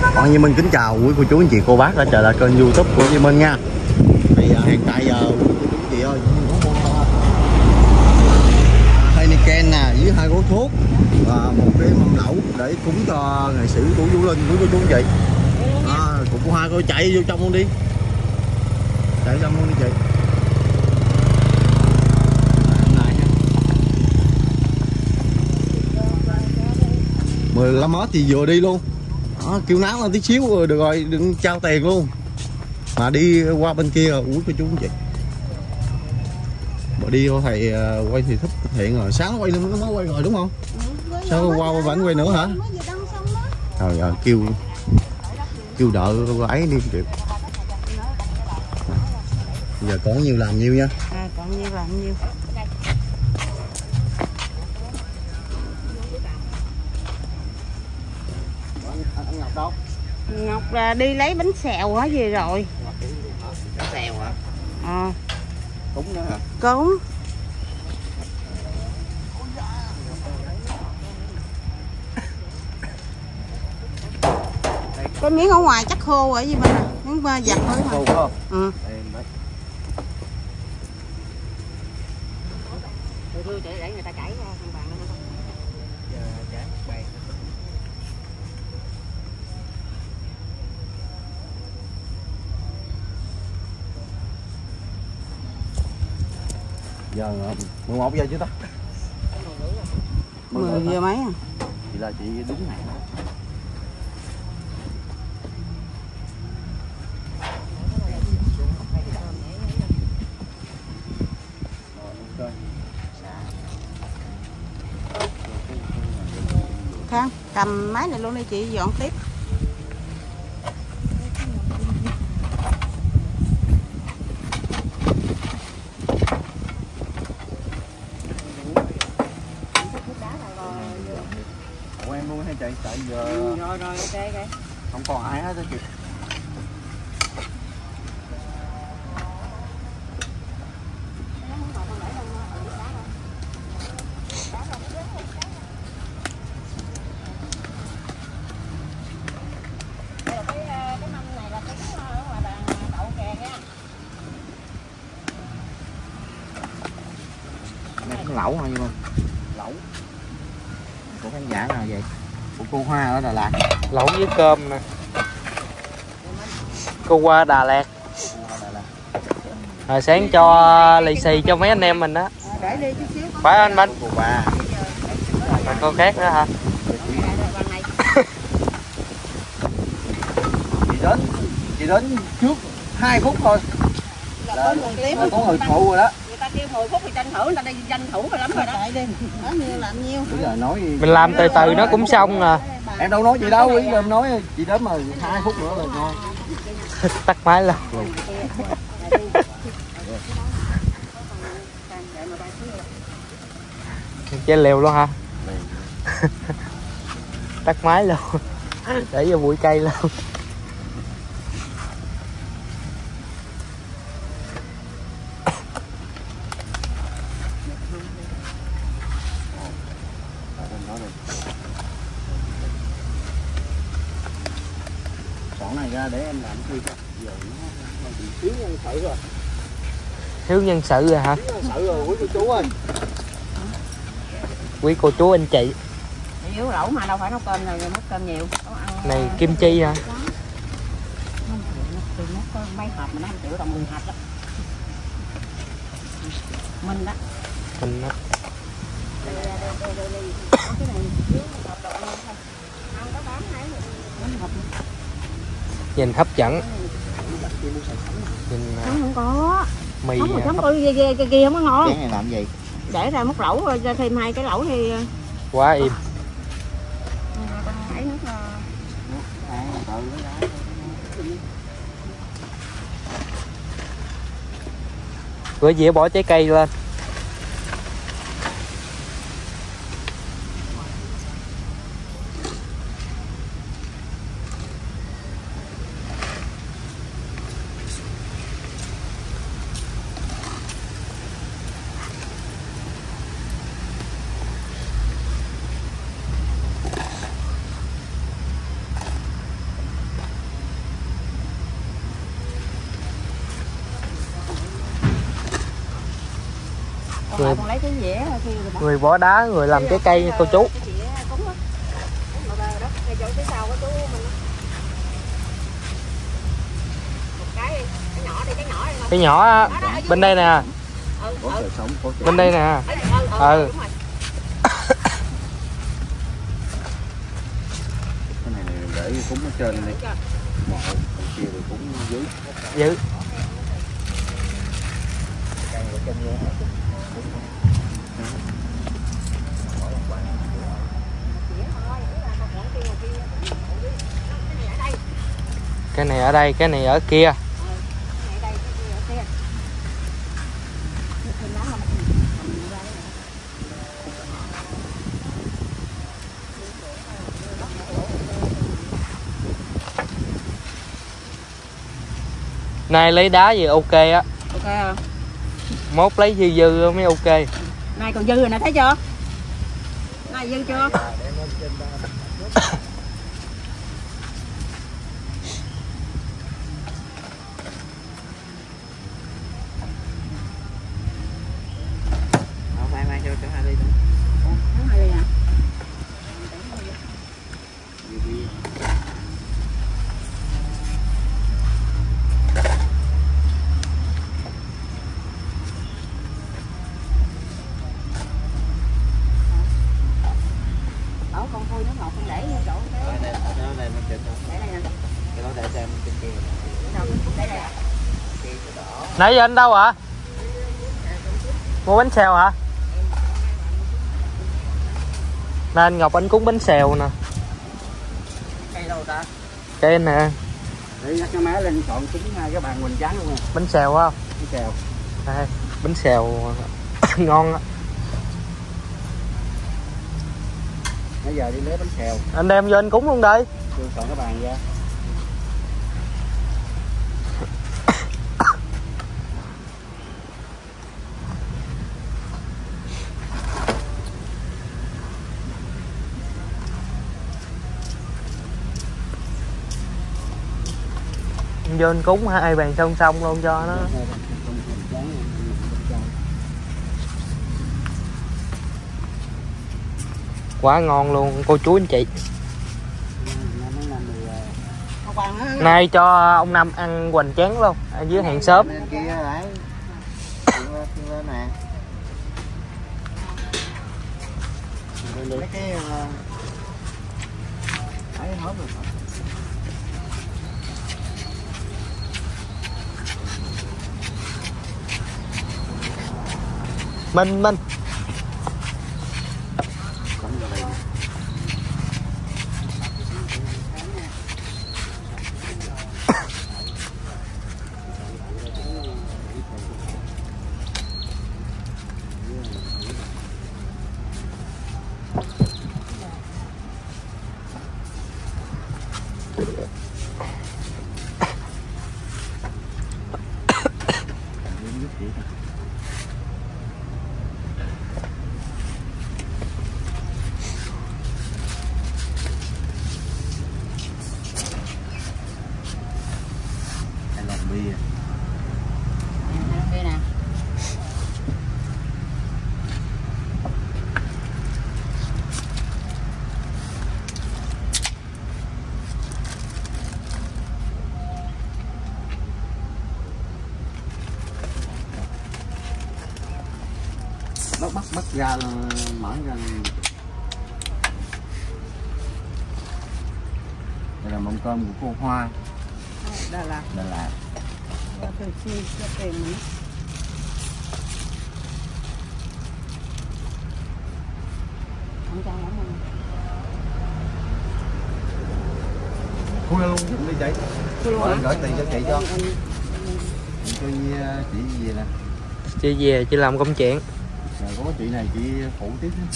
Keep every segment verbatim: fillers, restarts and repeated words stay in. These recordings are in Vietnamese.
Còn Như Minh kính chào quý cô chú anh chị cô bác đã trở lại kênh YouTube của Như Minh nha. Thì uh, hiện tại giờ uh, quý cô chú anh chị ơi, có mua uh, Heineken nè với hai gói thuốc và một cái mâm lẩu để cúng cho ngày sĩ của Vũ Linh quý cô chú anh chị. À, cũng có hai coi chạy vô trong luôn đi, chạy trong luôn đi chị. mười lăm mét thì vừa đi luôn. Đó, kêu náo lên tí xíu rồi được rồi, đừng trao tiền luôn mà đi qua bên kia rồi quý cô chú anh chị. Mà đi thầy uh, quay thì thích thực hiện rồi, sáng nó quay nó mới quay rồi đúng không? Ừ, sao qua vẫn quay nữa hả? Trời ơi, kêu kêu đợi ấy đi kìa. Giờ còn nhiều làm nhiêu nha. À, còn nhiêu làm nhiêu. Anh Ngọc đâu? Ngọc là đi lấy bánh xèo hả gì rồi? Bánh xèo hả? Ờ. Cúng nữa hả? Cúng. Cái miếng ở ngoài chắc khô rồi gì bên này, miếng giặt thôi mà. Khô không? Ừ. Đưa chị để người ta chảy ra thằng bạn nó không. Giờ mười một giờ chưa ta? mười giờ mấy à? Chị là chị đúng này. Khang, cầm máy này luôn đi chị dọn tiếp. Ủa em luôn hay chị? Tại giờ Ừ, rồi rồi ok ok. không còn ai hết đó chị. Lẩu hả? Nhưng mà lẩu của khán giả nào vậy? Của cô Hoa ở Đà Lạt. Lẩu với cơm nè. Cô qua Đà Lạt. Hồi sáng cho lì xì cho mấy anh em mình đó. Phải anh Bánh? Cô ba. Mà có khác nữa hả? Chị đến, chị đến trước hai phút thôi là có người phụ rồi đó. Người ta kêu mười phút thì tranh thủ, người ta đi tranh thủ rồi lắm rồi đó. Đi, nói nhiêu làm nhiêu. Bây giờ nói Mình làm từ từ nó cũng xong à. Em đâu nói gì đâu, ý em nói chị đến mà hai phút nữa là ngon. Tắt máy luôn. Chơi liều luôn hả? Tắt máy luôn. Để vô bụi cây luôn. Sọn này ra để em làm cái gì? Giờ nó thiếu nhân sự rồi. Thiếu nhân sự rồi hả? Thiếu nhân sự rồi quý cô chú ơi. Quý cô chú anh chị. Yếu lẩu mà đâu phải nấu cơm rồi, mất cơm nhiều. Ăn... Này kim chi hả? Tôi mất có mấy hộp mà nó năm triệu đồng mười hộp đó. Mình đó. Mình đó. Nhìn hấp dẫn. Nhìn Không, không có. mì Không, hấp... không có kia, kia, kia, kia không có ngon. Cái này làm gì? Để ra múc lẩu rồi ra thêm hai cái lẩu thì quá im. ấy nước Bữa dĩa bỏ trái cây lên. Còn Người- lại con lấy cái dĩa kia rồi đó. Người bỏ đá, người làm trái cây nha cô chú. Cái dĩa cúng á. Cúng bờ đó, ngay chỗ phía sau của chú mình á. Một cái, cái nhỏ đi, cái nhỏ đi. Cái nhỏ á, bên đây nè, Ừ, Có ừ. trời sống, có trời. bên đây nè. Ở- ừ, ừ, Ừ. đúng rồi. Cái này để cúng ở trên đi. Một, còn kia thì cúng dưới. Giữ. Cái này ở đây, cái này ở kia. Nay lấy đá gì ok á. Ok không? Mốt lấy dư dư mới ok. Này còn dư rồi nè, thấy chưa? Này dư chưa? Mai mai cho cho hai ly nữa. Nó hay à? Bảo con thôi nó ngọt con để vô chỗ cái Đây này, ở đây mình chỉnh không? để đây nè. Cái đó để xem trên kia. Đâu, để đây. Nãy giờ anh đâu hả? Mua bánh xèo hả? Nè anh Ngọc anh cúng bánh xèo nè. Cây đâu ta? Cây nè, Để nhắc cái má lên chọn cúng hai cái bàn hoành tráng luôn nè. bánh xèo không? Cái kèo. Đây, bánh xèo ngon á. Bây giờ đi lấy bánh xèo. Anh đem vô anh cúng luôn đi. Đưa chọn cái bàn ra. Anh vô anh cúng hai bàn song song luôn cho nó. Quá ngon luôn cô chú anh chị. Không còn á. Nay cho ông Năm ăn hoành tráng luôn ở dưới hàng xóm. Bên kia đấy. Lên lên nè. Lấy cái ấy hớp rồi. Minh Minh. Hay là bia. Đây nè. Bắt bắt bắt ra mở ra. Đây là mâm cơm của cô Hoa. Đà Lạt. Đà Lạt. Từ khi cho tiền mình. Không cho lắm không? Khui luôn đừng đi chị. Khui luôn Gọi hả? gửi tiền cho chị cho. Ừ, ừ. Cho chị gì nè. Chị về chị làm công chuyện. Rồi có chị này chị phụ tiếp đó.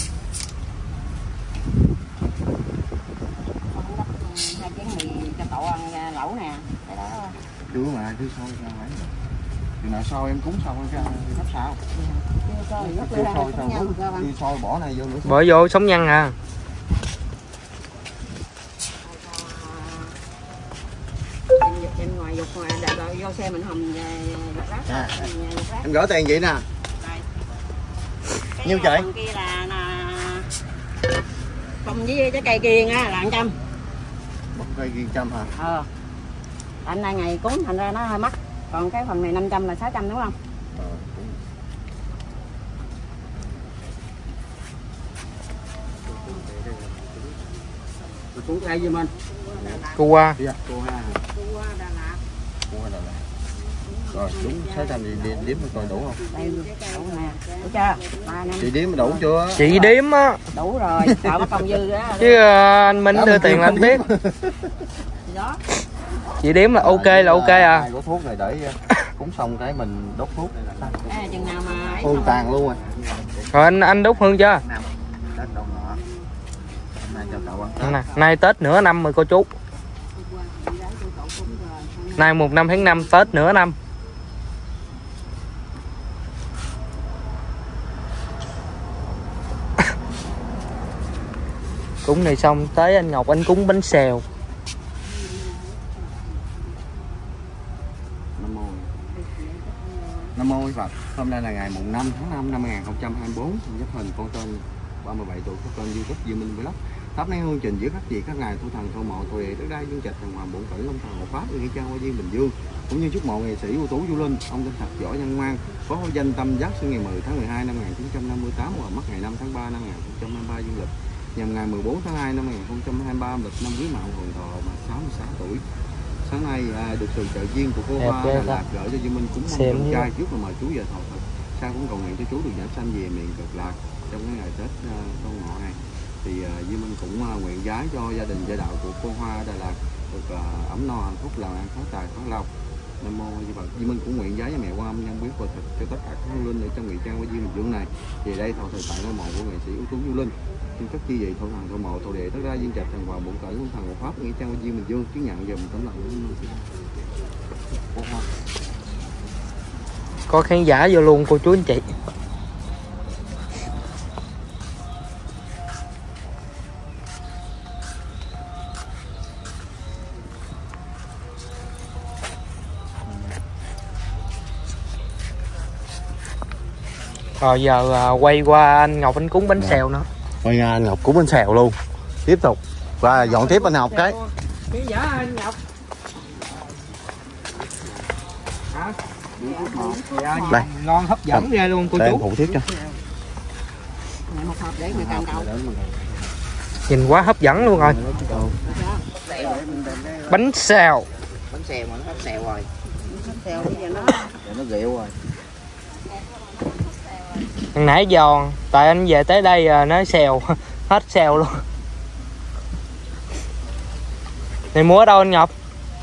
Hai chén mì cho cậu ăn lẩu nè. Cái đó Chưa mà, chưa sôi ra mấy. Chừng nào sôi em cúng xong em cho hấp sao? chưa cho Chưa nước sôi ra sao không nhau cúng. cơ Chưa sôi bỏ này vô nữa. Bỏ vô sống nhăn à. em ngoài dục ngoài rồi vô xe mình hầm rác À, rác. em gửi tiền vậy nè. Đây. Nhiêu trời? Phần kia là, là... Không với trái cây kia á là một trăm. Một cây kia trăm hả? Ờ. Anh nay ngày cúng thành ra nó hơi mắc. Còn cái phần này năm trăm là sáu trăm đúng không? Ờ. Xuống đây giùm anh. Cô qua. Dạ, cô ha. Cô qua Đà Lạt. Cô qua Đà Lạt. Rồi, đúng sáu trăm thì đi đếm coi đủ không? Đây đủ nè. Đủ chưa? ba năm. Chị đếm đủ chưa? Chị đếm á. Đủ rồi, sợ mất công dư á. Chứ uh, anh Minh đưa tiền là anh biết. Đó. Chị đếm là ok là ok à. Hai gói thuốc này để cúng xong cái mình đốt thuốc. À, chừng nào mà Hương tàn luôn rồi. Rồi anh anh đốt hương chưa? Tết đâu nữa. Hôm nay cho cậu ăn. Nè, nay Tết nửa năm rồi cô chú. Nay mùng năm tháng năm Tết nửa năm. Cúng này xong tới anh Ngọc anh cúng bánh xèo. Nam mô Nam mô Phật. Hôm nay là ngày mùng năm tháng năm năm hai nghìn không trăm hai mươi tư. Nhất hình con tên ba mươi bảy tuổi của kênh YouTube Duy Minh Vlog. Thắp nén hương trình giữa các vị các ngài thu thần thổ mộ thổ địa đất đai dương trạch thần hoàng bổn cẩn long thần hộ pháp nghĩa trang hoa viên Bình Dương, cũng như chúc mộ nghệ sĩ ưu tú Du Linh, ông tên thật giỏi nhân ngoan, có danh tâm giác sinh ngày mười tháng mười hai năm một nghìn chín trăm năm mươi tám và mất ngày năm tháng ba năm hai nghìn không trăm hai mươi ba dương lịch, nhằm ngày mười bốn tháng hai năm hai nghìn không trăm hai mươi ba lịch năm Quý Mão Hồn Thọ mà sáu mươi sáu tuổi. Sáng nay à, được sự trợ duyên của cô Hoa Đà Lạt gửi cho Duy Minh cúng mong con trai trước là mời chú về thọ thực, sau cũng cầu nguyện cho chú được giảm sanh về miền cực lạc trong cái ngày Tết uh, Con Ngọ này. Thì uh, Duy Minh cũng uh, nguyện gái cho gia đình gia đạo của cô Hoa Đà Lạt được uh, ấm no hạnh phúc, làm ăn phát tài phát lộc. Nam mô Di Phật. Duy Minh cũng nguyện gái với mẹ Quan Âm nhân biết và thực cho tất cả các hương linh ở trong nghĩa trang Hoa Viên Bình Dương này. Thì đây thọ thực tại ngôi mộ của nghệ sĩ ưu tú Du Linh. Xin các chi vị thổ thần thổ mộ thổ địa tất ra dương trạch thần hoàng bổn cẩn long thần hộ pháp nghĩa trang Hoa Viên Bình Dương chứng nhận dùm tấm lòng cô Hoa. Có khán giả vô luôn cô chú anh chị. Rồi giờ à, quay qua anh Ngọc anh cúng bánh Dạ. xèo nữa. Quay anh Ngọc cúng bánh xèo luôn. Tiếp tục và dọn tiếp anh Ngọc cái. Cái giả anh Ngọc. Hả? Đây. Ngon hấp dẫn ghê luôn cô Để chú. em phụ tiếp cho. một hộp để người cầm cầu. Nhìn quá hấp dẫn luôn rồi. Bánh xèo. Bánh xèo mà nó hết xèo rồi. Xèo bây giờ nó Để nó ghẹo rồi. Hồi nãy giòn, tại anh về tới đây à, nó xèo, hết xèo luôn. Này mua ở đâu anh Ngọc?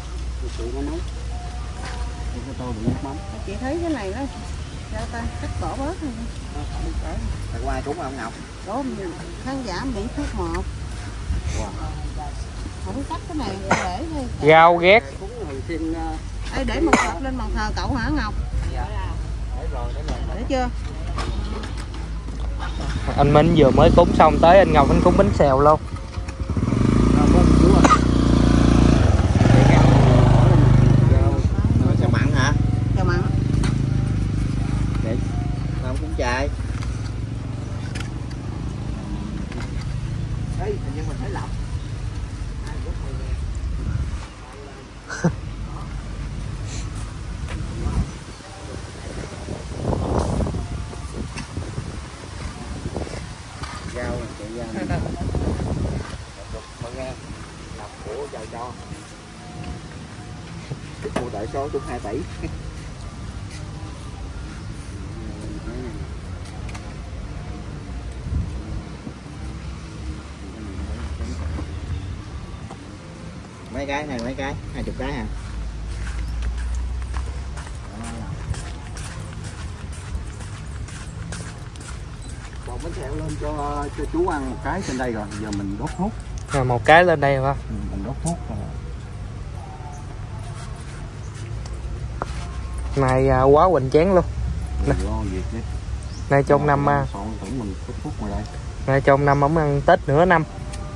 chị thấy cái này nó sao ta cắt cỏ bớt rồi. Tại qua cúng không Ngọc? Đó khán giả miễn phí một. Không cắt cái này để thôi. Rau ghét. Ê, để một hộp lên bàn thờ cậu hả Ngọc? Để chưa? Anh Minh vừa mới cúng xong tới anh Ngọc anh cúng bánh xèo luôn. Chào mặn hả? Chào mặn. Để tao cũng chạy. Ê, hình như mình phải lọc. Rau chạy ra. Lọc của trời cho. Cô đại số chung hai tỷ. Mấy cái này mấy cái? Hai chục cái hả? Còn bánh xèo lên cho cho chú ăn một cái trên đây rồi, giờ mình đốt thuốc. Rồi một cái lên đây hả? Ừ, mình đốt thuốc rồi. Này à, quá hoành tráng luôn. Mình lo việc đi. Nay trong năm à, Soạn tưởng mình đốt thuốc ngoài đây. nay trong năm ổng ăn Tết nửa năm.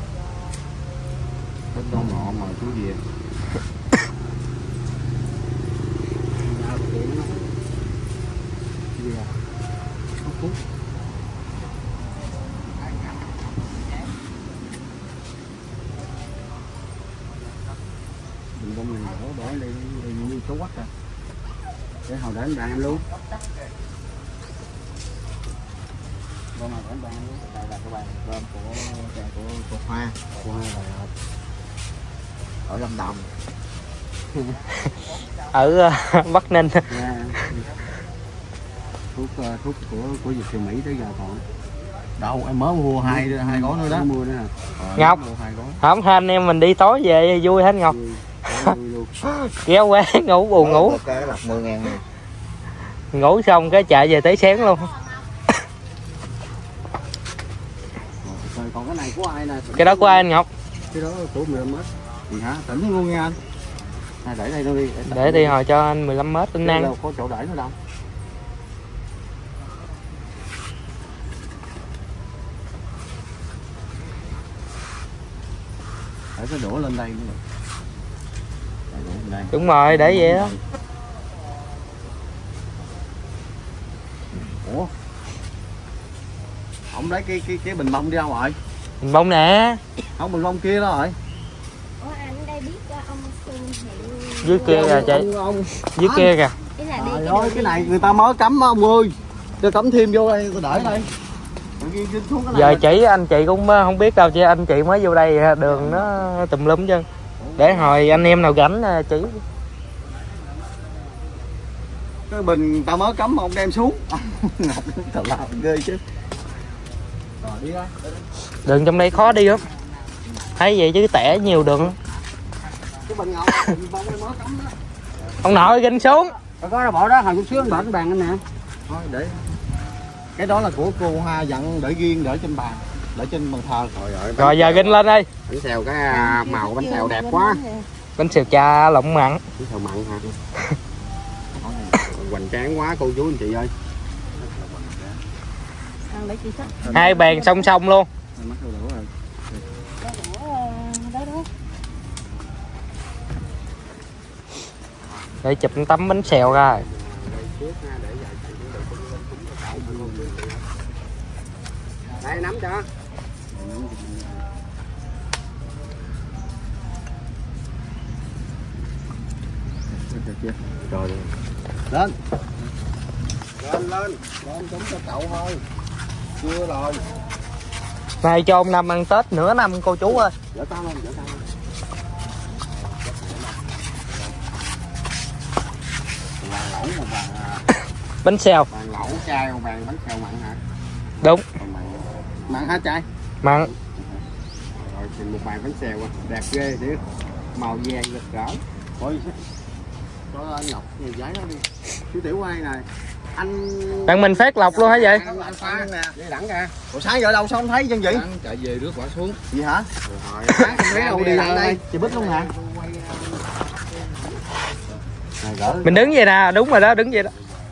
Tết Con Ngọ mà chú về. Đốt thuốc. đừng bông mình đổ đổ đi đi như số quắc à để hồi để anh bạn em luôn con nào anh bạn luôn đây là cái bàn cơm của của của Hoa của Hoa là ở Lâm Đồng ở uh, Bắc Ninh. yeah. thuốc uh, thuốc của của Việt Kiều Mỹ tới giờ còn đâu em mới mua hai hai gói nữa đó mua nữa hả Ngọc không hai anh em mình đi tối về vui hết Ngọc kéo quá ngủ buồn ngủ cái lọc mười ngàn này. Ngủ xong cái chạy về tới sáng luôn. Rồi, còn cái này của ai nè Cái đó của ai anh Ngọc? Cái đó của mười lăm mét gì hả tỉnh luôn nha anh à, để đây đâu đi để, để đi hồi cho anh mười lăm mét anh ăn có chỗ để nữa đâu để cái đổ lên đây nữa đây. Đúng rồi để vậy đó. Ủa ông lấy cái cái cái bình bông đi đâu rồi Bình bông nè không bình bông kia đó rồi Ủa anh ở đây biết ông Xuân Hiệu dưới kia kìa chị ông dưới kia kìa ý là đi trời cái ơi cái này người ta mới cấm ông ơi cho cấm thêm vô đây tôi để đây giờ chỉ anh chị cũng không biết đâu chứ anh chị mới vô đây đường nó tùm lum chứ để hồi anh em nào rảnh chỉ cái bình tao mới cấm mà ông đem xuống ngọc thật là ghê chứ rồi đi ra đường trong đây khó đi lắm thấy vậy chứ tẻ nhiều đường cái bình ngọc bình bông mới cấm đó ông nội ginh xuống có có bỏ đó hồi chút xíu anh bỏ cái bàn anh nè thôi để cái đó là của cô Hoa dặn để riêng để trên bàn để trên bàn thờ rồi rồi, rồi giờ ginh lên đi bánh xèo cái màu bánh xèo đẹp quá bánh xèo cha lộng mặn bánh xèo mặn hả hoành tráng quá cô chú anh chị ơi hai bàn song song luôn để chụp tấm bánh xèo ra đây nắm cho rồi lên lên lên lên chúng cho cậu thôi chưa rồi nay cho ông Năm ăn Tết nửa năm cô chú ơi dở tao lên dở tao lên bàn lẩu một bàn bánh xèo bàn lẩu chai một bàn bánh xèo mặn hả đúng mặn mặn hả trai mặn rồi thì một bàn bánh xèo đẹp ghê để màu vàng rực rỡ ôi có anh Ngọc nhiều giấy đó đi chú tiểu ai này anh bạn mình phát lọc luôn hả vậy anh, anh pha nè đi đẳng ra ủa sáng giờ đâu sao không thấy chân gì chạy về rước quả xuống gì hả rồi sáng không thấy đâu đi lại đây chị Bích luôn hả này, mình đứng vậy nè đúng rồi đó đứng vậy đó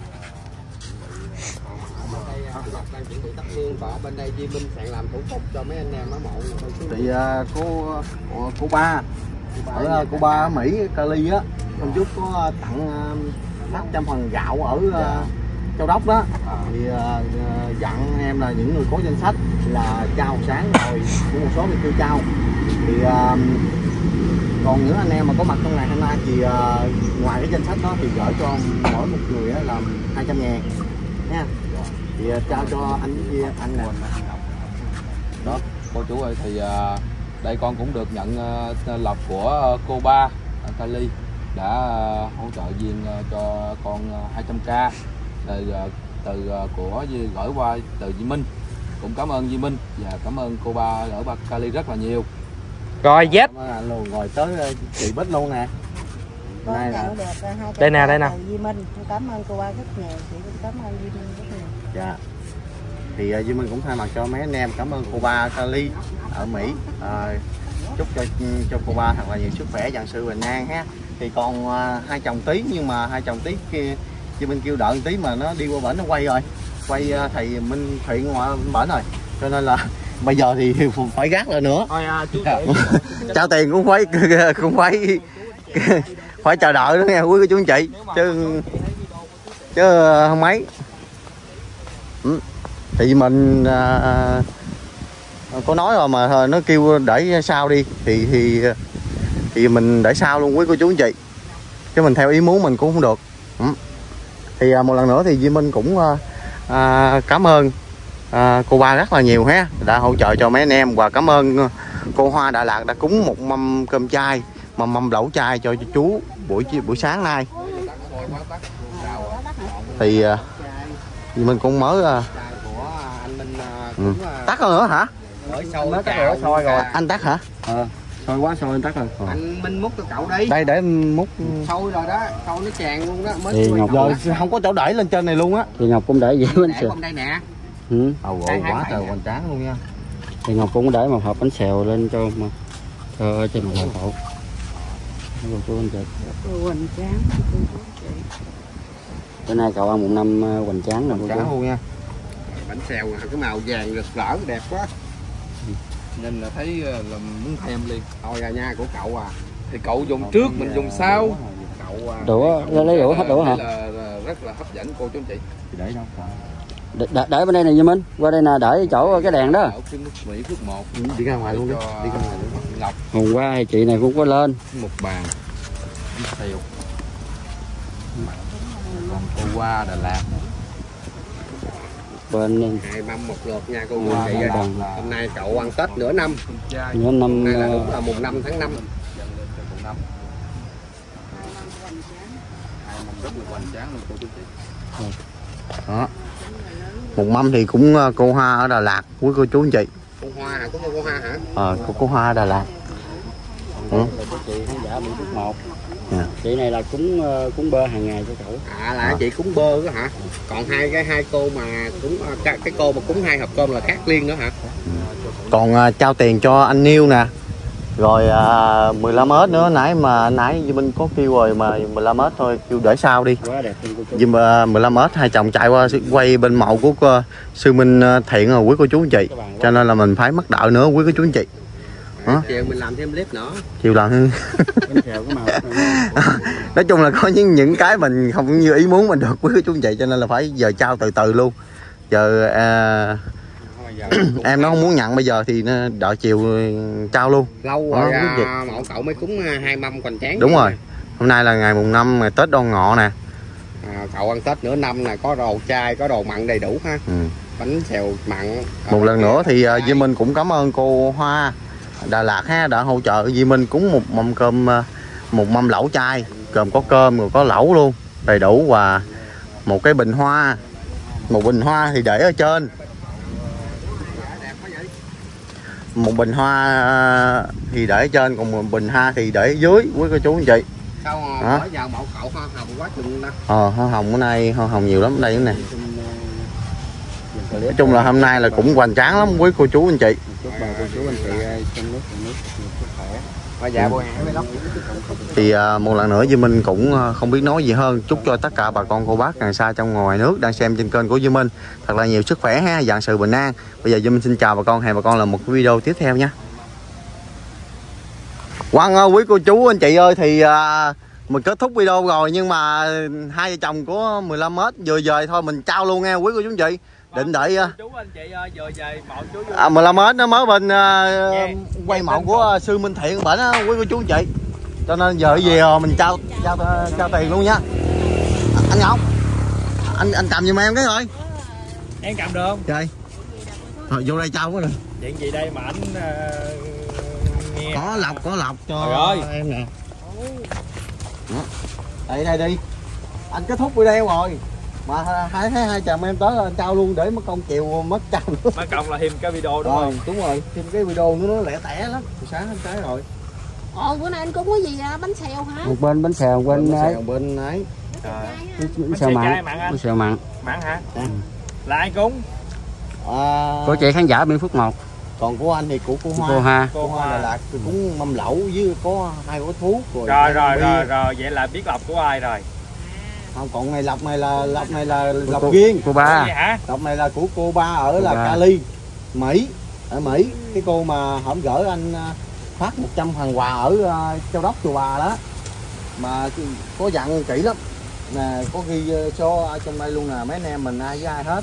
bên đây Di Minh sẽ làm thủ tục cho mấy anh em ở mộ thì uh, cô uh, cô ba ở uh, cô ba ở Mỹ Cali á hôm trước có tặng năm trăm phần gạo ở uh, Châu Đốc đó thì uh, dặn em là những người có danh sách là trao sáng rồi của một số người kêu trao thì uh, còn những anh em mà có mặt trong ngày hôm nay thì uh, ngoài cái danh sách đó thì gửi cho mỗi một người là hai trăm ngàn nha thì uh, trao cho anh với anh nè đó cô chú ơi thì uh, đây con cũng được nhận uh, lọc của uh, cô ba uh, Cali đã uh, hỗ trợ viên uh, cho con uh, hai trăm k rồi uh, từ uh, của gửi qua từ Di Minh cũng cảm ơn Di Minh và cảm ơn cô ba ở ba Cali rất là nhiều rồi dép luôn rồi tới chị Bích luôn nè Đây nè đây nè đây nè Di Minh cảm ơn cô ba rất nhiều chị cũng cảm ơn Di Minh rất nhiều dạ thì uh, Di Minh cũng thay mặt cho mấy anh em cảm ơn cô ba Cali ở Mỹ uh, chúc cho cho cô ba thật là nhiều sức khỏe vạn sự bình an ha thì còn uh, hai chồng tí nhưng mà hai chồng tí kia Di Minh kêu đợi một tí mà nó đi qua bển nó quay rồi quay uh, thầy Minh Thiện ngoài bển rồi cho nên là bây giờ thì phải gác lại nữa thôi à, chú trao tiền cũng phải cũng phải phải chờ đợi nữa nghe quý cô chú anh chị chứ chứ không mấy ừ. Thì mình à, có nói rồi mà nó kêu để sau đi thì thì thì mình để sau luôn quý cô chú anh chị, chứ mình theo ý muốn mình cũng không được. Ừ. Thì à, một lần nữa thì Duy Minh cũng à, à, cảm ơn à, cô ba rất là nhiều ha, đã hỗ trợ cho mấy anh em, và cảm ơn cô Hoa Đà Lạt đã cúng một mâm cơm chay, mâm mâm lẩu chay cho chú buổi buổi sáng nay. Thì à, Duy Minh cũng mới à, ừ. Tắt rồi nữa hả? Mới tắt rồi, sôi rồi. Anh tắt hả? Ờ, sôi quá sôi anh tắt rồi. Ờ. Anh Minh múc cho cậu đi. Đây để múc. Sôi rồi đó, sôi nó tràn luôn đó. Mới Thì Ngọc Rồi không có chỗ để lên trên này luôn á. Thì Ngọc cũng để vậy bánh xèo. đây nè. Ừ. Ồ, quá trời hoành tráng luôn nha. Thì Ngọc cũng để một hộp bánh xèo lên cho mà cho trên một hộp cậu. Cô chú anh chị. Hoành tráng. Bữa nay cậu ăn một năm hoành tráng rồi cô Tráng chú. luôn nha. Bánh xèo cái màu vàng rực rỡ đẹp quá. Nhìn là thấy là muốn thèm liền. Thôi ra nha của cậu à. Thì cậu dùng trước, mình dùng sau. Cậu à. Đũa, lấy đũa hết đũa hả? Là, là rất là hấp dẫn cô chú anh chị. Thì để đâu phải. Để, để, để bên đây này Duy Minh, qua đây nè, để chỗ cái đèn đó. Ở cái mức Mỹ phước một. Đi ra ngoài luôn đi. Đi ra ngoài luôn. Ngọc Hôm qua thì chị này cũng có lên. một bàn bánh xèo. Còn cô Hoa Đà Lạt Bên Hai mâm một lượt nha cô Wow, chị ơi. đồng. Hôm nay cậu ăn Tết nửa năm. nữa năm Hôm nay là đúng là mùng năm tháng năm. rất là hoành tráng luôn cô chú chị. Đó. Một mâm thì cũng cô Hoa ở Đà Lạt, quý cô chú anh chị. Cô Hoa hả? Có cô Hoa hả? Ờ, cô, cô Hoa Đà Lạt. Ừ. của chị khán giả bị phước một. Yeah. Chị này là cúng cúng bơ hàng ngày cho cậu. À là à. chị cúng bơ đó hả? Còn hai cái hai cô mà cúng cái, cái cô mà cúng hai hộp cơm là khác liên nữa hả? Còn à, trao tiền cho anh Niêu nè. Rồi à, mười lăm ếch nữa, nãy mà nãy Duy Minh có kêu rồi mà mười lăm ếch thôi, kêu để sau đi. Quá đẹp luôn cô chú. Duy mười lăm ếch hai chồng chạy qua quay bên mộ của cô, sư Minh Thiện rồi quý cô chú anh chị. Cho nên là mình phải mất đợi nữa quý cô chú anh chị. À, chiều mình làm thêm clip nữa. Chiều làm nói chung là có những những cái mình không như ý muốn mình được quý cô chú anh chị, cho nên là phải giờ trao từ từ luôn. Giờ à, em nó không muốn nhận bây giờ thì đợi chiều trao luôn. Lâu rồi à, mộ cậu mới cúng hai mâm hoành tráng. Đúng rồi. Hôm nay là ngày mùng năm, ngày Tết Đoan Ngọ nè. À, cậu ăn Tết nửa năm này có đồ chay, có đồ mặn đầy đủ ha. Ừ. Bánh xèo mặn. Một lần nữa thì uh, Duy Minh cũng cảm ơn cô Hoa Đà Lạt ha, đã hỗ trợ Duy Minh cúng một mâm cơm, một mâm lẩu chay, gồm có cơm rồi có lẩu luôn, đầy đủ, và một cái bình hoa. Một bình hoa thì để ở trên. Một bình hoa thì để ở trên, còn một bình hoa thì để ở dưới quý cô chú anh chị. Sao mà bỏ vào mộ cậu hoa hồng quá chừng đó. Ờ, hoa hồng bữa nay hoa hồng nhiều lắm ở đây nữa nè. Nói chung là hôm nay là cũng hoành tráng lắm quý cô chú anh chị. Chúc bà cô chú anh chị trong nước trong nước sức khỏe. Và dạ bồi hãy lắm. Thì uh, một lần nữa Duy Minh cũng uh, không biết nói gì hơn. Chúc cho tất cả bà con cô bác gần xa trong ngoài nước đang xem trên kênh của Duy Minh thật là nhiều sức khỏe ha, vạn sự bình an. Bây giờ Duy Minh xin chào bà con, hẹn bà con là một video tiếp theo nha. Quang ơi, quý cô chú anh chị ơi, thì uh, mình kết thúc video rồi, nhưng mà hai vợ chồng của mười lăm ếch vừa về thôi mình trao luôn nha quý cô chú anh chị. Định đợi uh, chú anh chị ơi, vừa về mộ chú vô. À, mười lăm ếch nó mới bên uh, yeah. quay mộ của uh, sư Minh Thiện bển á quý cô chú anh chị. Cho nên giờ về rồi mình trao trao trao tiền luôn nha. Anh Ngọc, anh anh cầm giùm em cái rồi. Em cầm được không? Trời. Rồi vô đây trao quá rồi. Chuyện gì đây mà anh uh, nghe. Có lọc có lọc cho rồi. Em nè. Đó. Đây đây đi. Anh kết thúc video rồi. Mà hai hai hai chồng em tới là trao luôn để mất công chịu mất trao nữa. Mất công là thêm cái video đúng Rồi, không? đúng rồi, thêm cái video nữa nó lẻ tẻ lắm. Sáng hôm trái rồi. Ồ, bữa nay anh cúng cái gì vậy? Bánh xèo hả? Một bên bánh xèo, bên Bên ấy. xèo bên ấy. Bánh xèo mặn. Bánh xèo mặn. Mặn hả? Ừ. Là ai cúng? À, Của chị khán giả bên Phước một. còn của anh thì của cô Hoa. Cô Hoa. Cô Hoa Đà Lạt thì cũng mâm lẩu với có hai gói thuốc rồi. Rồi rồi rồi rồi, vậy là biết lọc của ai rồi? Không, còn này lọc này là lọc này là lọc riêng. Cô ba. Vậy hả? Lọc này là của cô ba ở Cô là ba. Cali, Mỹ, ở Mỹ. Cái cô mà hổng gỡ anh phát một trăm phần quà ở uh, Châu Đốc Chùa Bà đó. Mà có dặn kỹ lắm. Nè, có ghi số ở trong đây luôn nè, mấy anh em mình ai với ai hết.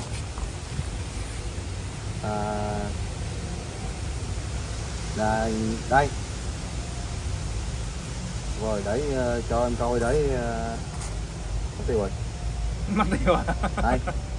À, là đây. rồi để uh, cho em coi để uh... mất tiêu rồi. Mất tiêu à? Đây.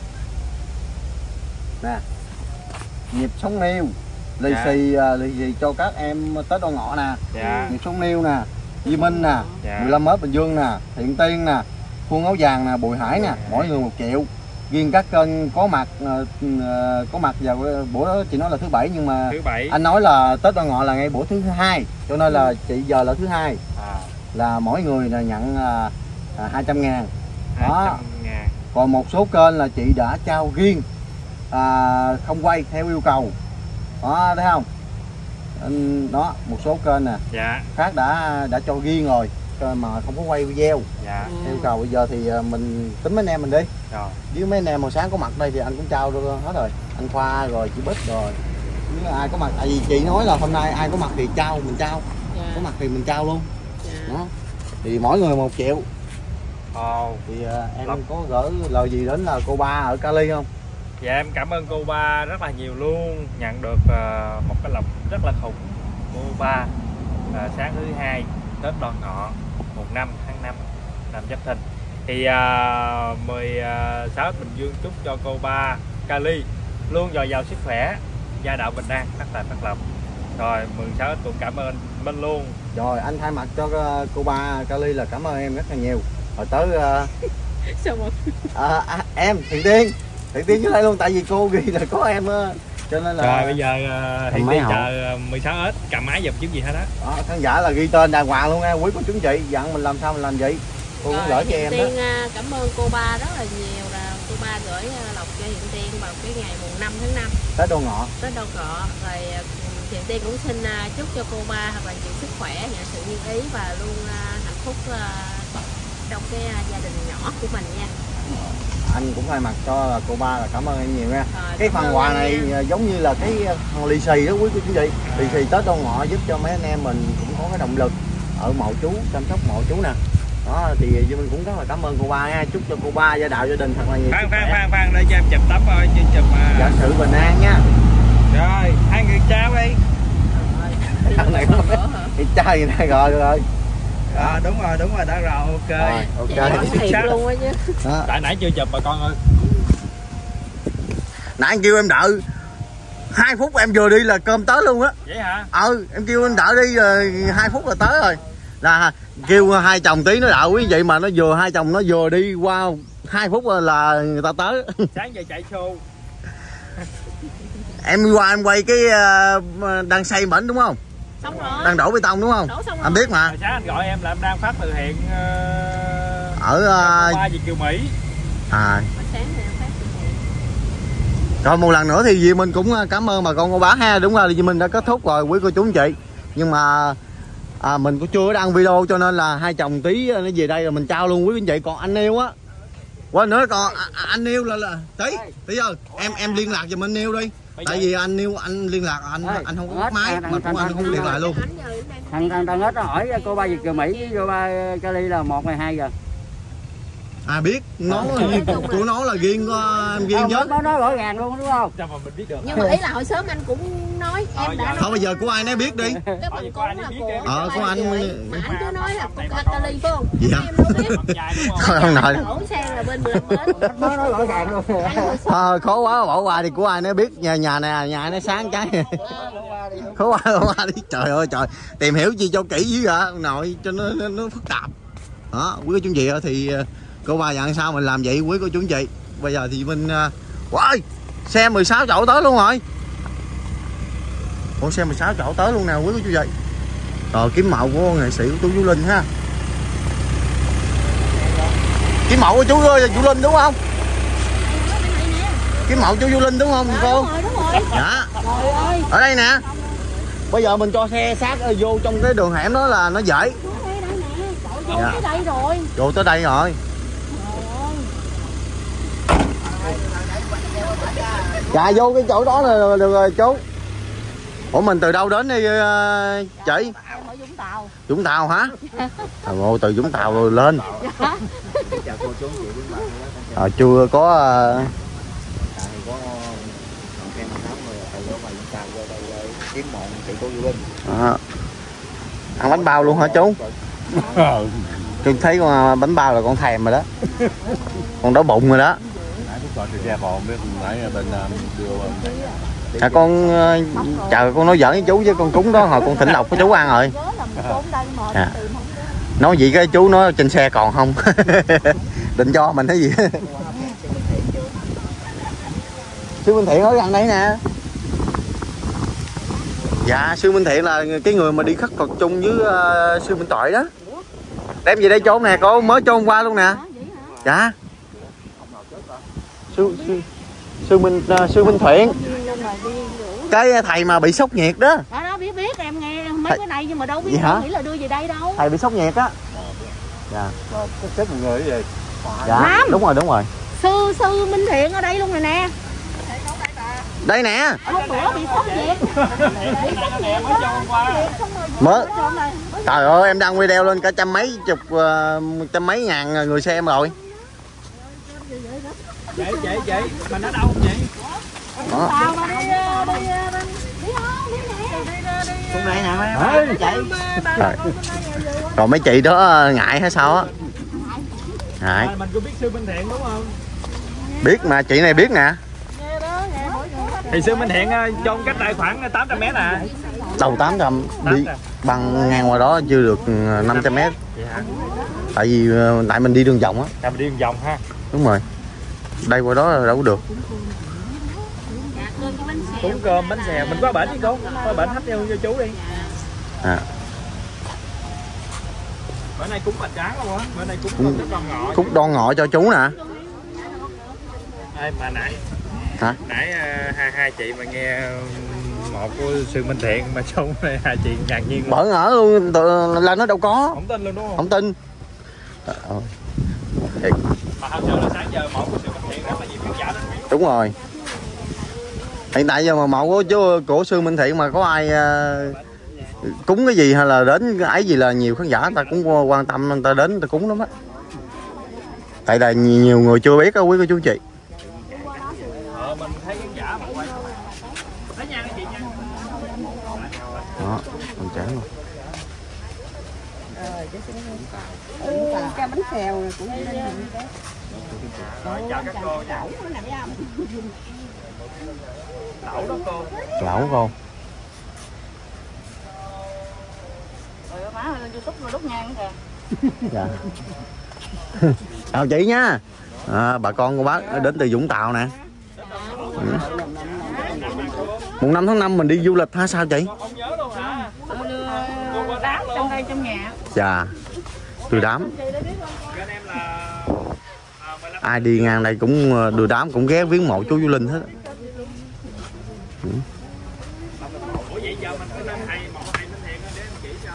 Nè. Nhịp sống niêu. Lì dạ. xì uh, lì xì cho các em Tết Đoan Ngọ nè. Dạ. Nhịp sống niêu nè. Di Minh nè. Dạ. mười lăm mét Bình Dương nè. Thiện Tiên nè. Khuôn Áo Vàng nè, Bùi Hải nè, mỗi người một triệu. Riêng các kênh có mặt uh, có mặt vào bữa đó chị nói là thứ bảy nhưng mà thứ bảy. Anh nói là Tết Đoan Ngọ là ngay bữa thứ hai, cho nên là chị giờ là thứ hai. À. Là mỗi người là nhận uh, uh, hai trăm ngàn. Đó. Ngàn. Còn một số kênh là chị đã trao riêng uh, không quay theo yêu cầu. Đó, thấy không? Đó, một số kênh nè. Dạ. Khác đã đã cho riêng rồi mà không có quay video. Dạ. Yêu cầu bây giờ thì mình tính mấy anh em mình đi. Rồi. Với mấy anh em màu sáng có mặt đây thì anh cũng trao được hết rồi. Anh Khoa rồi chị Bích rồi. Nếu ai có mặt, tại vì chị nói là hôm nay ai có mặt thì trao mình trao. Dạ. Có mặt thì mình trao luôn. Dạ. Đó. Thì mỗi người một triệu. Ồ. Thì uh, em Lắm. có gửi lời gì đến là cô ba ở Cali không? Dạ em cảm ơn cô ba rất là nhiều luôn. Nhận được uh, một cái lộc rất là khủng. Cô ba uh, sáng thứ hai Tết Đoan Ngọ mùng năm tháng năm năm Giáp Thìn. Thì uh, mười sáu Bình Dương chúc cho cô ba Cali luôn dồi dào sức khỏe, gia đạo bình an, phát tài phát lộc. Rồi mười sáu cũng cảm ơn Minh luôn. Rồi anh thay mặt cho cô ba Cali là cảm ơn em rất là nhiều. Rồi tới uh... sao mà à, à, em Thiện Tiên Thiện Tiên dưới đây luôn, tại vì cô ghi là có em uh, cho nên là. Rồi bây giờ uh, Thiện Tiên chờ mười sáu ếch cầm máy giùm chứ gì hết đó. Đó, khán giả là ghi tên đàng hoàng luôn nha, quý cô chú chị, dặn mình làm sao mình làm vậy. Cô cũng gửi cho em đó. Tiên cảm ơn cô ba rất là nhiều, là cô ba gửi lộc cho Thiện Tiên vào cái ngày mùng năm tháng năm Tết Đoan Ngọ. Tết Đoan Ngọ. Rồi Thiện Tiên cũng xin chúc cho cô ba thật là nhiều sức khỏe, nhận sự như ý và luôn hạnh phúc trong cái gia đình nhỏ của mình nha. Anh cũng thay mặt cho là cô ba là cảm ơn em nhiều nha. Rồi, cái phần quà này nha. Giống như là cái lì xì đó quý cô chú chị. Lì xì Tết Đoan Ngọ giúp cho mấy anh em mình cũng có cái động lực ở mộ chú, chăm sóc mộ chú nè. Đó thì mình cũng rất là cảm ơn cô ba nha, chúc cho cô ba gia đạo gia đình thật là nhiều. Phan Phan Phan Phan đây cho em chụp tấm thôi, chứ chụp mà. Dạ sự bình an nha. Rồi, hai người chào đi. Thằng này cũng thì trai gì đây rồi rồi. À, đúng rồi, đúng rồi, đã rồi, ok. Rồi, ok. Thiệt luôn á chứ. Tại nãy chưa chụp bà con ơi. Nãy anh kêu em đợi hai phút em vừa đi là cơm tới luôn á. Vậy hả? Ừ, em kêu anh đợi đi rồi hai phút là tới rồi. Là kêu hai chồng tí nó đợi quý vị mà nó vừa hai chồng nó vừa đi qua hai phút là người ta tới. Sáng giờ chạy show. Em qua em quay cái uh, đang xây bển đúng không? Xong rồi. Đang đổ bê tông đúng không? Anh biết mà. Rồi sáng anh gọi em là em đang phát từ thiện uh, ở uh... qua Việt Kiều Mỹ. À. Rồi một lần nữa thì Dì mình cũng cảm ơn bà con cô bác ha. Đúng rồi, Dì mình đã kết thúc rồi quý cô chú anh chị. Nhưng mà à, mình cũng chưa đăng video cho nên là hai chồng tí nó về đây rồi mình trao luôn quý anh chị. Còn anh yêu á, quên nữa, còn à, anh yêu là là tí tí ơi em em liên lạc giùm anh yêu đi. Tại vì anh yêu anh liên lạc anh Ê, anh không có máy mà cũng anh không liên lạc luôn. Thằng thằng thằng nó hỏi cô ba Việt Kiều Mỹ với cô ba Cali là một ngày hai giờ. À biết, nó của nó là riêng em riêng chứ. Nó nói rõ ràng luôn đúng không? Cho mà mình biết được. Nhưng mà ý là hồi sớm anh cũng nói em đã nói. Thôi bây giờ của ai nấy biết đi. Cái bằng cúng là của ờ của anh. Mà anh cứ nói là của Cali phải không? Dạ. Em đâu biết. Thôi không nói. Đổ sang là bên mười lăm mét. Nó nói rõ ràng luôn. Ờ khó quá bỏ qua thì của ai nấy biết, nhà nhà này nhà nó sáng cái. Khó quá bỏ qua đi. Trời ơi trời, tìm hiểu gì cho kỹ dữ vậy nội cho nó nó, nó phức tạp. Đó, quý cô chú chị thì cô ba dặn sao mình làm vậy quý cô chú anh chị. Bây giờ thì mình wow, xe mười sáu chỗ tới luôn rồi. Ủa xe mười sáu chỗ tới luôn nào quý cô chú chị. Rồi kiếm mẫu của nghệ sĩ của chú Vũ Linh ha. Kiếm mẫu của chú Vũ Linh đúng không? Kiếm mẫu chú Vũ Linh đúng không cô? Đúng rồi, đúng rồi. Dạ. Ở đây nè. Bây giờ mình cho xe sát vô trong cái đường hẻm đó là nó dễ. Dạ. Tới đây rồi. Vô tới đây rồi. Dạ vô cái chỗ đó là được rồi chú. Ủa mình từ đâu đến đi uh, chị? Em ở Vũng Tàu. Vũng Tàu hả? Trời ơi, từ Vũng Tàu rồi lên. À, chưa có uh... à, ăn bánh bao luôn hả chú? Tôi thấy con bánh bao là con thèm rồi đó. Con đói bụng rồi đó. À, con chờ con nói giỡn với chú, chứ con cúng đó hồi con thỉnh lộc của chú ăn rồi. À. Nói gì cái chú nói trên xe còn không. Định cho mình thấy gì. Sư Minh Thiện ở gần đây nè. Dạ, sư Minh Thiện là cái người mà đi khất thực chung với uh, sư Minh Toại đó. Đem về đây chôn nè, cô mới chôn qua luôn nè. Dạ. Sư sư, sư Minh uh, sư Minh Thiện. Cái thầy mà bị sốc nhiệt đó. Đó đó biết biết em nghe mấy thầy... cái này nhưng mà đâu biết nghĩ là đưa về đây đâu. Thầy bị sốc nhiệt á. Dạ. Chết một người vậy. Dạ. Lắm. Đúng rồi, đúng rồi. Sư sư Minh Thiện ở đây luôn rồi nè. Đây nè. Hôm bữa bị sốc nhiệt. Bị sốc nhiệt mới. Trời ơi, em đăng video lên cả trăm mấy chục uh, trăm mấy ngàn người xem rồi. Chị chị chị mình ở đâu chị? Đó. Tao mà đi đi đi không đi nè. Xuống đây nè mấy chạy. Rồi mấy chị đó ngại hay sao á? Ngại. Mình có biết sư Minh Thiện đúng không? Biết mà, chị này biết nè. Thì sư Minh Thiện chôn cách đây khoảng tám trăm mét à. Đầu tám trăm đi bằng ngang ngoài đó chưa được năm trăm mét. Tại vì tại mình đi đường vòng á. Tại mình đi đường vòng ha. Đúng rồi. Đây qua đó là đâu có được. Cúng cơm bánh xèo, mình có bển đi cô, có bển hấp theo cho chú đi. À. Bữa nay cúng bạch tráng luôn á, bữa nay cúng cúng đoan ngọ. Cúng đoan ngọ cho chú nè. Ê, mà nãy hả? Nãy uh, hai hai chị mà nghe một của sư Minh Thiện mà xong này hai chị ngạc nhiên. Bỡ ngỡ luôn là nó đâu có. Không tin luôn đúng không? Không tin. Ờ. Mà thật sự là sáng giờ mẫu của sư Minh Thiện rất là nhiều khán giả đến. Đúng rồi. Hiện tại giờ mà mẫu của chú của sư Minh Thiện mà có ai uh, cúng cái gì hay là đến cái ấy gì là nhiều khán giả người ta cũng quan tâm, người ta đến người ta cúng lắm á. Tại là nhiều người chưa biết á quý cô chú chị. Ờ, mình thấy khán giả mà quay. Lấy nha chị nha. Đó, mình chán luôn. Cái bánh xèo cũng đi lên. Rồi chào các cô nha. Lẩu đó cô. Lẩu cô. Rồi má lên YouTube rồi đốt nhang kìa. Dạ. Chào chị nha. À, bà con cô bác đến từ Vũng Tàu nè. Ừ. Mùng năm tháng năm mình đi du lịch ha sao chị? Không nhớ luôn hả? Đám trong đây trong nhà. Dạ. Đưa đám. Ai đi ngang đây cũng đưa đám cũng ghé viếng mộ chú Vũ Linh hết. Ừ. Ủa vậy giờ mình có nên hay một hay Minh Thiện để chỉ cho.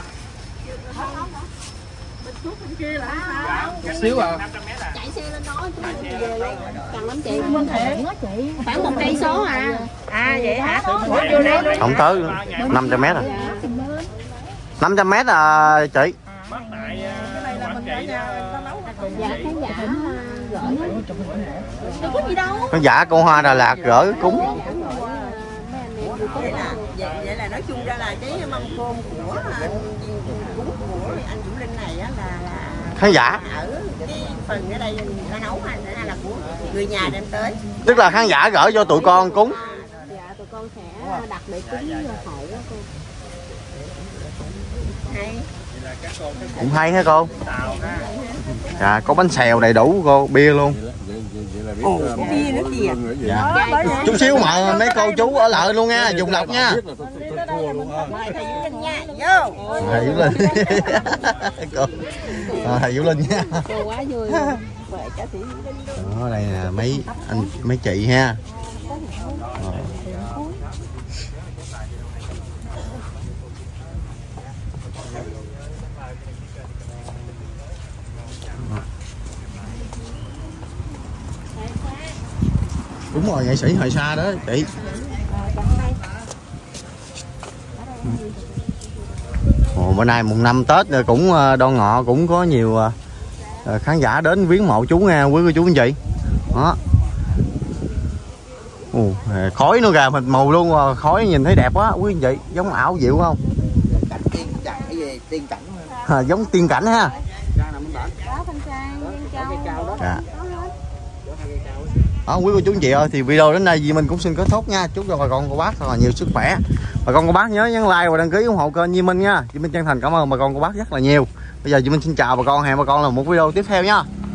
Xíu à. Chạy xe lên đó chú về luôn. Cần lắm chị. Khoảng một cây số à. À vậy hả? Ủa vô đây Không tới năm trăm mét à. năm trăm mét à chị. Bắt tại Quảng Trị đó. Dạ khán giả gửi. đâu có gì đâu. Khán giả cô Hoa Đà Lạt gửi cúng. Vậy là, vậy, vậy là nói chung ra là cái mâm cơm của anh cúng của anh Vũ Linh này á là, là khán giả ở cái phần ở đây người ta nấu hay là, là của người nhà đem tới. Tức là khán giả gửi cho tụi con cúng. Dạ tụi con sẽ đặt để cúng hộ đó cô. Hay. Cũng hay hả cô? Dạ có bánh xèo đầy đủ cô, bia luôn. Ồ, có bia nữa kìa. Dạ. Chút xíu mà mấy cô chú ở lại luôn nha, dùng lọc nha. Mời thầy Vũ Linh nha, vô. Thầy Vũ Linh. Cô. À, thầy Vũ Linh nha. Cô quá vui. Mời cả thầy Vũ Linh luôn. Đó đây là mấy anh mấy chị ha. Đó. Đúng rồi, nghệ sĩ thời xa đó chị. Ồ, bữa nay mùng năm Tết cũng Đoan Ngọ cũng có nhiều khán giả đến viếng mộ chú nha quý cô chú anh chị. Đó. Ồ, khói nó ra mịt mù luôn, khói nhìn thấy đẹp quá quý anh chị, giống ảo diệu không? Cảnh tiên chặt cái gì này tiên cảnh À, giống tiên cảnh ha. Trang nằm bên bển. Đó Thanh Trang, Nhân Châu. Cây cao đó. Dạ. Đó hết. Đó hai cây cao đó. Đó, quý cô chú anh chị ơi, thì video đến đây Duy Minh cũng xin kết thúc nha. Chúc cho bà con cô bác thật là nhiều sức khỏe. Bà con cô bác nhớ nhấn like và đăng ký ủng hộ kênh Duy Minh nha. Duy Minh chân thành cảm ơn bà con cô bác rất là nhiều. Bây giờ Duy Minh xin chào bà con, hẹn bà con là một video tiếp theo nha.